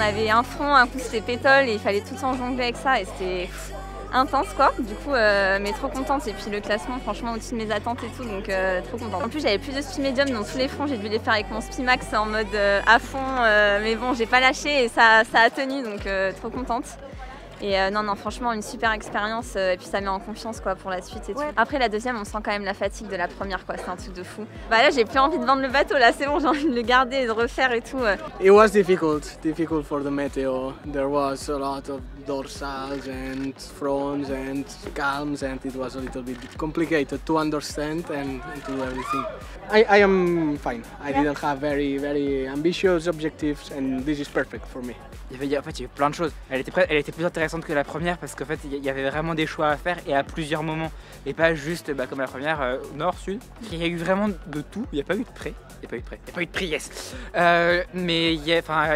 avait un front, un coup c'était pétole et il fallait tout le temps jongler avec ça et c'était intense quoi. Du coup, mais trop contente. Et puis le classement, franchement, au-dessus de mes attentes et tout, donc trop contente. En plus, j'avais plus de spi médium dans tous les fronts. J'ai dû les faire avec mon spi max en mode à fond, mais bon, j'ai pas lâché et ça a tenu, donc trop contente. Et non, franchement, une super expérience et puis ça met en confiance quoi pour la suite et tout. Après la deuxième, on sent quand même la fatigue de la première quoi, c'est un truc de fou. Bah là, j'ai plus envie de vendre le bateau là, c'est bon, j'ai envie de le garder et de refaire et tout. It was difficult for the Meteo. There was a lot of dorsals and fronts and calms and it was a little bit complicated to understand and to do everything. I am fine. I didn't have very ambitious objectives and this is perfect for me. En fait, il y avait plein de choses. Elle était plus intéressante que la première parce qu'en fait, il y avait vraiment des choix à faire et à plusieurs moments. Et pas juste comme la première, nord, sud. Il y a eu vraiment de tout. Il n'y a pas eu de pré. Il n'y a pas eu de prix, yes. Mais il y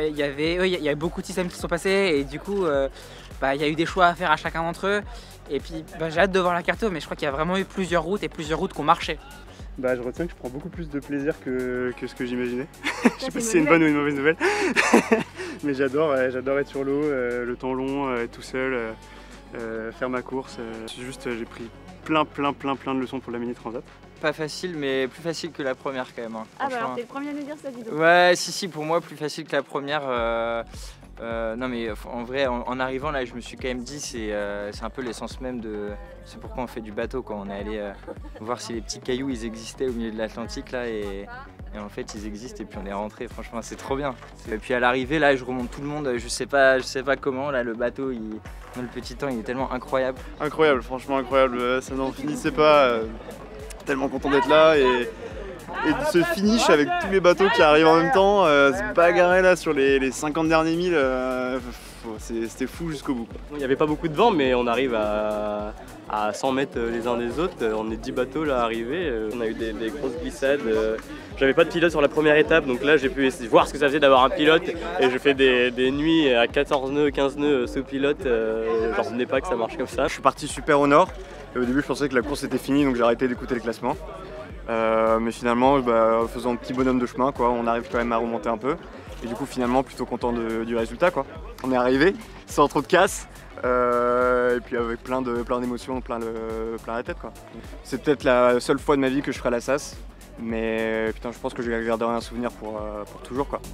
a beaucoup de systèmes qui sont passés et du coup, il y a eu des choix à faire à chacun d'entre eux. Et puis, j'ai hâte de voir la carto, mais je crois qu'il y a vraiment eu plusieurs routes et plusieurs routes qui ont marché. Je retiens que je prends beaucoup plus de plaisir que ce que j'imaginais. Je sais pas si c'est une bonne ou une mauvaise nouvelle. Mais j'adore être sur l'eau, le temps long, être tout seul, faire ma course. J'ai pris plein de leçons pour la mini transat. Pas facile, mais plus facile que la première quand même. Hein, ah bah alors t'es le premier à nous dire ça, dis donc. Ouais, si, pour moi plus facile que la première. Non mais en vrai, en arrivant là, je me suis quand même dit c'est un peu l'essence même de... C'est pourquoi on fait du bateau, quand on est allé voir si les petits cailloux ils existaient au milieu de l'Atlantique là et en fait ils existent et puis on est rentré, franchement c'est trop bien. Et puis à l'arrivée là, je remonte tout le monde, je sais pas comment, là le bateau, dans le petit temps il est tellement incroyable. Incroyable, franchement incroyable, ça n'en finissait pas, tellement content d'être là et de ce finish avec tous les bateaux qui arrivent en même temps, se bagarrer là sur les 50 derniers milles, c'était fou jusqu'au bout. Il n'y avait pas beaucoup de vent mais on arrive à 100 mètres les uns des autres, on est 10 bateaux là arrivés, on a eu des grosses glissades. J'avais pas de pilote sur la première étape donc là j'ai pu voir ce que ça faisait d'avoir un pilote et je fais des nuits à 14 nœuds, 15 nœuds sous pilote, j'en revenais pas que ça marche comme ça. Je suis parti super au nord et au début je pensais que la course était finie donc j'ai arrêté d'écouter le classement. Mais finalement, en faisant un petit bonhomme de chemin, quoi, on arrive quand même à remonter un peu. Et du coup, finalement, plutôt content du résultat, quoi. On est arrivé sans trop de casse, et puis avec plein d'émotions, plein la tête, quoi. C'est peut-être la seule fois de ma vie que je ferai la SAS, mais putain, je pense que je garderai un souvenir pour toujours, quoi.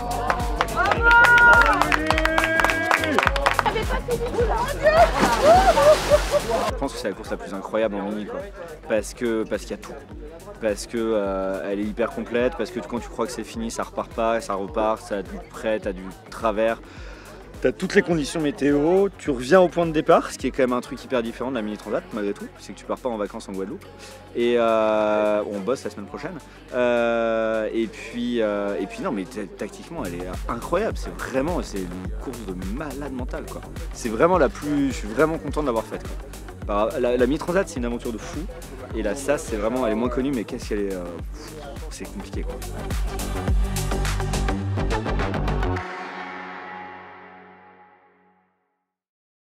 Je pense que c'est la course la plus incroyable en mini quoi. Parce qu'il y a tout. Parce que elle est hyper complète, parce que quand tu crois que c'est fini, ça repart pas, ça repart, ça a du près, t'as du travers. T'as toutes les conditions météo, tu reviens au point de départ, ce qui est quand même un truc hyper différent de la mini transat malgré tout, c'est que tu pars pas en vacances en Guadeloupe. Et on bosse la semaine prochaine. Et puis non mais tactiquement elle est incroyable, c'est une course de malade mental quoi. C'est vraiment je suis vraiment content de l'avoir faite quoi. La mini transat c'est une aventure de fou et la SAS c'est vraiment, elle est moins connue mais qu'est-ce qu'elle est, c'est compliqué quoi.